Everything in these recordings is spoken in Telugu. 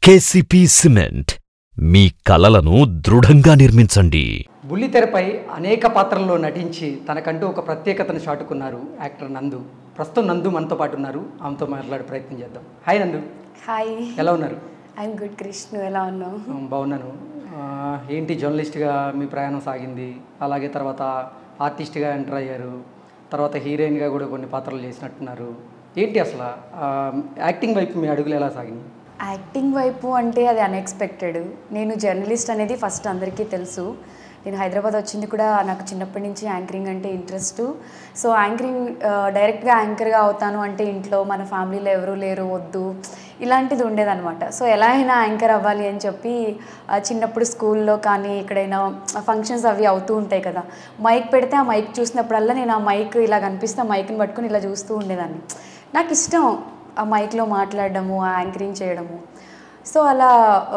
కేసీపీ సిమెంట్ మీ కలలను దృఢంగా నిర్మించండి. బుల్లితెరపై అనేక పాత్రల్లో నటించి తనకంటూ ఒక ప్రత్యేకతను చాటుకున్నారు యాక్టర్ నందు. ప్రస్తుతం నందు మనతో పాటు ఉన్నారు. ఆమెతో మాట్లాడే ప్రయత్నం చేద్దాం. హాయ్ నందు. హాయ్, ఎలా ఉన్నారు? ఐఎమ్ గుడ్ క్రిష్, నువ్వు ఎలా ఉన్నావు? బాగున్నాను. ఏంటి జర్నలిస్ట్గా మీ ప్రయాణం సాగింది, అలాగే తర్వాత ఆర్టిస్ట్గా ఎంటర్ అయ్యారు, తర్వాత హీరోయిన్గా కూడా కొన్ని పాత్రలు చేసినట్టున్నారు. ఏంటి అసలు యాక్టింగ్ వైపు మీ అడుగులు ఎలా సాగింది? యాక్టింగ్ వైపు అంటే అది అన్ఎక్స్పెక్టెడ్. నేను జర్నలిస్ట్ అనేది ఫస్ట్ అందరికీ తెలుసు. నేను హైదరాబాద్ వచ్చింది కూడా నాకు చిన్నప్పటి నుంచి యాంకరింగ్ అంటే ఇంట్రెస్ట్. సో యాంకరింగ్ డైరెక్ట్గా యాంకర్గా అవుతాను అంటే ఇంట్లో మన ఫ్యామిలీలో ఎవరూ లేరు, వద్దు, ఇలాంటిది ఉండేదన్నమాట. సో ఎలా అయినా యాంకర్ అవ్వాలి అని చెప్పి చిన్నప్పుడు స్కూల్లో కానీ ఎక్కడైనా ఫంక్షన్స్ అవి అవుతూ ఉంటాయి కదా, మైక్ పెడితే ఆ మైక్ చూసినప్పుడల్లా నేను ఆ మైక్ ఇలా కనిపిస్తే ఆ మైక్ని పట్టుకుని ఇలా చూస్తూ ఉండేదాన్ని. నాకు ఇష్టం ఆ మైక్లో మాట్లాడడము, ఆ యాంకరింగ్ చేయడము. సో అలా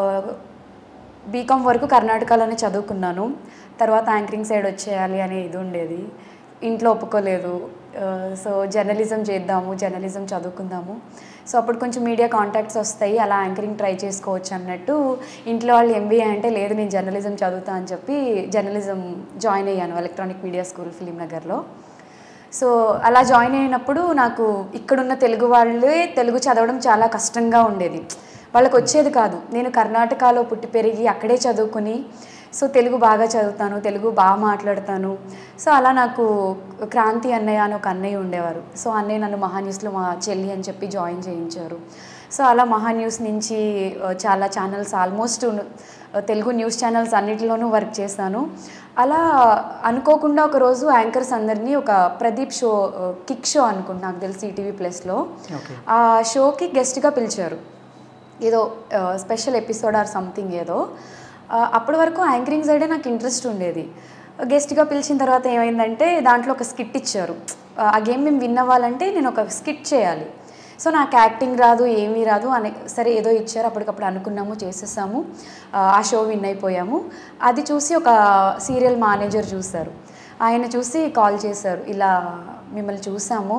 బీకామ్ వరకు కర్ణాటకలోనే చదువుకున్నాను. తర్వాత యాంకరింగ్ సైడ్ వచ్చేయాలి అనే ఇది ఉండేది. ఇంట్లో ఒప్పుకోలేదు. సో జర్నలిజం చేద్దాము, జర్నలిజం చదువుకుందాము. సో అప్పుడు కొంచెం మీడియా కాంటాక్ట్స్ వస్తాయి, అలా యాంకరింగ్ ట్రై చేసుకోవచ్చు అన్నట్టు ఇంట్లో వాళ్ళు ఎంబీఏ అంటే లేదు నేను జర్నలిజం చదువుతా అని చెప్పి జర్నలిజం జాయిన్ అయ్యాను ఎలక్ట్రానిక్ మీడియా స్కూల్ ఫిలిం నగర్లో. సో అలా జాయిన్ అయినప్పుడు నాకు ఇక్కడున్న తెలుగు వాళ్ళే తెలుగు చదవడం చాలా కష్టంగా ఉండేది, వాళ్ళకి వచ్చేది కాదు. నేను కర్ణాటకలో పుట్టి పెరిగి అక్కడే చదువుకుని సో తెలుగు బాగా చదువుతాను, తెలుగు బాగా మాట్లాడతాను. సో అలా నాకు క్రాంతి అన్నయ్య అని ఒక అన్నయ్య ఉండేవారు. సో అన్నయ్య నన్ను మహాన్యూస్లో మా చెల్లి అని చెప్పి జాయిన్ చేయించారు. సో అలా మహాన్యూస్ నుంచి చాలా channels, almost Telugu news channels అన్నిటిలోనూ వర్క్ చేశాను. అలా అనుకోకుండా ఒకరోజు యాంకర్స్ అందరినీ ఒక ప్రదీప్ షో, కిక్ షో అనుకుంటా, నాకు తెలిసి ఈటీవీ ప్లస్లో, ఆ షోకి గెస్ట్గా పిలిచారు. ఏదో స్పెషల్ ఎపిసోడ్ ఆర్ సంథింగ్ ఏదో. అప్పటి వరకు యాంకరింగ్ సైడే నాకు ఇంట్రెస్ట్ ఉండేది. గెస్ట్గా పిలిచిన తర్వాత ఏమైందంటే దాంట్లో ఒక స్కిట్ ఇచ్చారు. ఆ గేమ్ మేము విన్ అవ్వాలంటే నేను ఒక స్కిట్ చేయాలి. సో నాకు యాక్టింగ్ రాదు, ఏమీ రాదు అని సరే ఏదో ఇచ్చారు, అప్పటికప్పుడు అనుకున్నాము, చేసేసాము. ఆ షో విన్ అయిపోయాము. అది చూసి ఒక సీరియల్ మేనేజర్ చూశారు. ఆయన చూసి కాల్ చేశారు, ఇలా మిమ్మల్ని చూసాము,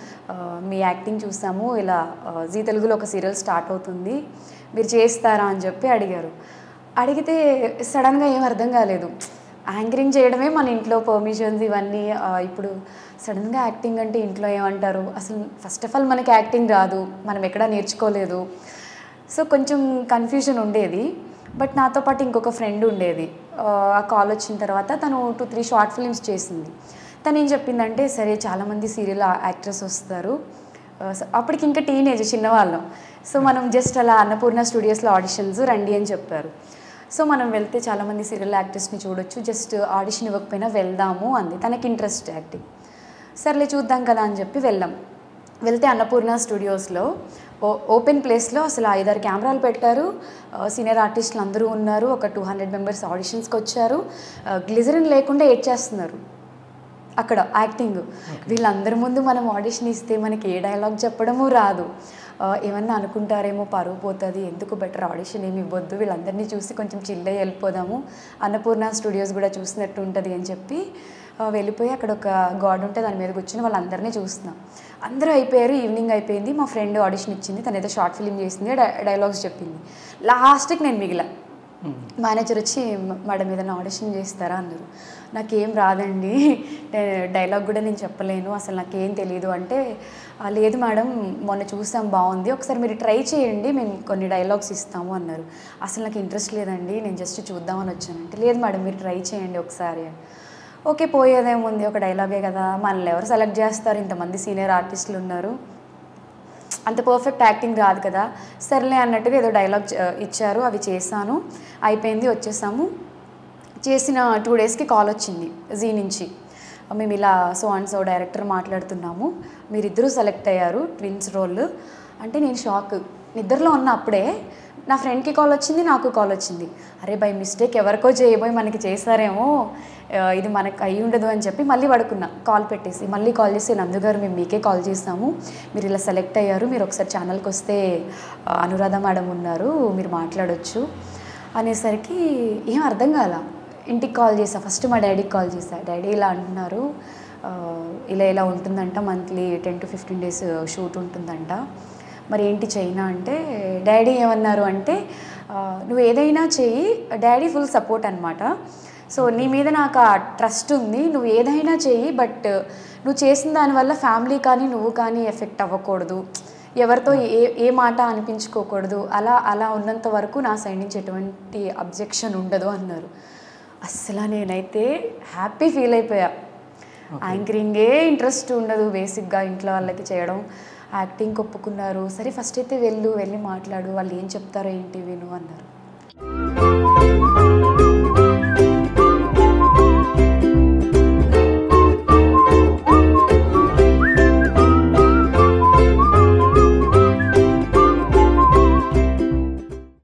మీ యాక్టింగ్ చూసాము, ఇలా జీ తెలుగులో ఒక సీరియల్ స్టార్ట్ అవుతుంది, మీరు చేస్తారా అని చెప్పి అడిగారు. అడిగితే సడన్గా ఏం అర్థం కాలేదు. యాంకరింగ్ చేయడమే మన ఇంట్లో పర్మిషన్స్ ఇవన్నీ, ఇప్పుడు సడన్గా యాక్టింగ్ అంటే ఇంట్లో ఏమంటారు, అసలు ఫస్ట్ ఆఫ్ ఆల్ మనకి యాక్టింగ్ రాదు, మనం ఎక్కడా నేర్చుకోలేదు. సో కొంచెం కన్ఫ్యూజన్ ఉండేది. బట్ నాతో పాటు ఇంకొక ఫ్రెండ్ ఉండేది. ఆ కాల్ వచ్చిన తర్వాత తను 2-3 షార్ట్ ఫిల్మ్స్ చేసింది. తను ఏం చెప్పిందంటే సరే చాలామంది సీరియల్ యాక్ట్రెస్ వస్తారు, అప్పటికి ఇంకా టీనేజ్ చిన్నవాళ్ళం, సో మనం జస్ట్ అలా అన్నపూర్ణ స్టూడియోస్లో ఆడిషన్స్ రండి అని చెప్పారు. సో మనం వెళ్తే చాలామంది సీరియల్ యాక్టర్స్ని చూడొచ్చు, జస్ట్ ఆడిషన్ ఇవ్వకపోయినా వెళ్దాము అంది. తనకి ఇంట్రెస్ట్ యాక్టింగ్. సర్లే చూద్దాం కదా అని చెప్పి వెళ్తే అన్నపూర్ణ స్టూడియోస్లో ఓపెన్ ప్లేస్లో అసలు 5-6 కెమెరాలు పెట్టారు, సీనియర్ ఆర్టిస్టులు అందరూ ఉన్నారు, ఒక 200 మెంబర్స్ ఆడిషన్స్కి వచ్చారు. గ్లిజరిన్ లేకుండా చేస్తున్నారు అక్కడ యాక్టింగ్. వీళ్ళందరి ముందు మనం ఆడిషన్ ఇస్తే మనకి ఏ డైలాగ్ చెప్పడము రాదు, ఏమన్నా అనుకుంటారేమో, పరువు పోతుంది, ఎందుకు బెటర్ ఆడిషన్ ఏమి ఇవ్వద్దు, వీళ్ళందరినీ చూసి కొంచెం చిల్ అయ్యి వెళ్ళిపోదాము, అన్నపూర్ణ స్టూడియోస్ కూడా చూసినట్టు ఉంటుంది అని చెప్పి వెళ్ళిపోయి అక్కడ ఒక గార్డ్ ఉంటే దాని మీద కూర్చొని వాళ్ళందరినీ చూస్తున్నాం. అందరూ అయిపోయారు, ఈవినింగ్ అయిపోయింది. మా ఫ్రెండ్ ఆడిషన్ ఇచ్చింది, తను ఏదో షార్ట్ ఫిలిం చేసింది, డైలాగ్స్ చెప్పింది. లాస్ట్కి నేను మిగిలా. మేనేజర్ వచ్చి మేడం ఏదైనా ఆడిషన్ చేస్తారా అన్నారు. నాకేం రాదండి, డైలాగ్ కూడా నేను చెప్పలేను, అసలు నాకేం తెలియదు అంటే, లేదు మేడం మొన్న చూసాం బాగుంది, ఒకసారి మీరు ట్రై చేయండి, మేము కొన్ని డైలాగ్స్ ఇస్తాము అన్నారు. అసలు నాకు ఇంట్రెస్ట్ లేదండి, నేను జస్ట్ చూద్దామని వచ్చానంటే, లేదు మేడం మీరు ట్రై చేయండి ఒకసారి. ఓకే పోయేదేముంది, ఒక డైలాగే కదా, మనల్ని ఎవరు సెలెక్ట్ చేస్తారు, ఇంతమంది సీనియర్ ఆర్టిస్టులు ఉన్నారు, అంత పర్ఫెక్ట్ యాక్టింగ్ రాదు కదా, సర్లే అన్నట్టుగా ఏదో డైలాగ్ ఇచ్చారు, అవి చేశాను, అయిపోయింది, వచ్చేసాము. చేసిన 2 డేస్కి కాల్ వచ్చింది జీ నుంచి, మేము ఇలా సో అండ్ సో డైరెక్టర్ మాట్లాడుతున్నాము, మీరిద్దరూ సెలెక్ట్ అయ్యారు ట్విన్స్ రోల్ అంటే. నేను షాక్, నిద్రలో ఉన్న అప్పుడే నా ఫ్రెండ్కి కాల్ వచ్చింది, నాకు కాల్ వచ్చింది. అరే బై మిస్టేక్ ఎవరికో చేయబోయి మనకి చేస్తారేమో, ఇది మనకు అయ్యి ఉండదు అని చెప్పి మళ్ళీ పడుకున్నా. కాల్ పెట్టేసి మళ్ళీ కాల్ చేసి, నందు గారు మేము మీకే కాల్ చేస్తాము, మీరు ఇలా సెలెక్ట్ అయ్యారు, మీరు ఒకసారి ఛానల్కి వస్తే అనురాధ మేడం ఉన్నారు, మీరు మాట్లాడొచ్చు అనేసరికి ఏం అర్థం కాల. ఇంటికి కాల్ చేసా, ఫస్ట్ మా డాడీకి కాల్ చేశా, డాడీ ఇలా అంటున్నారు, ఇలా ఉంటుందంట, మంత్లీ 10 to 15 days షూట్ ఉంటుందంట, మరి ఏంటి చైనా అంటే డాడీ ఏమన్నారు అంటే నువ్వు ఏదైనా చెయ్యి, డాడీ ఫుల్ సపోర్ట్ అనమాట. సో నీ మీద నాకు ఆ ట్రస్ట్ ఉంది, నువ్వు ఏదైనా చెయ్యి, బట్ నువ్వు చేసిన దానివల్ల ఫ్యామిలీ కానీ నువ్వు కానీ ఎఫెక్ట్ అవ్వకూడదు, ఎవరితో ఏ మాట అనిపించుకోకూడదు, అలా ఉన్నంత వరకు నా సైడ్ నుంచి ఎటువంటి అబ్జెక్షన్ ఉండదు అన్నారు. అస్సలు నేనైతే హ్యాపీ ఫీల్ అయిపోయా. యాంకరింగే ఇంట్రెస్ట్ ఉండదు బేసిక్గా ఇంట్లో వాళ్ళకి చేయడం. యాక్టింగ్ ఒప్పుకున్నారు. సరే ఫస్ట్ అయితే వెళ్ళి మాట్లాడు, వాళ్ళు ఏం చెప్తారో ఏంటి విను అన్నారు.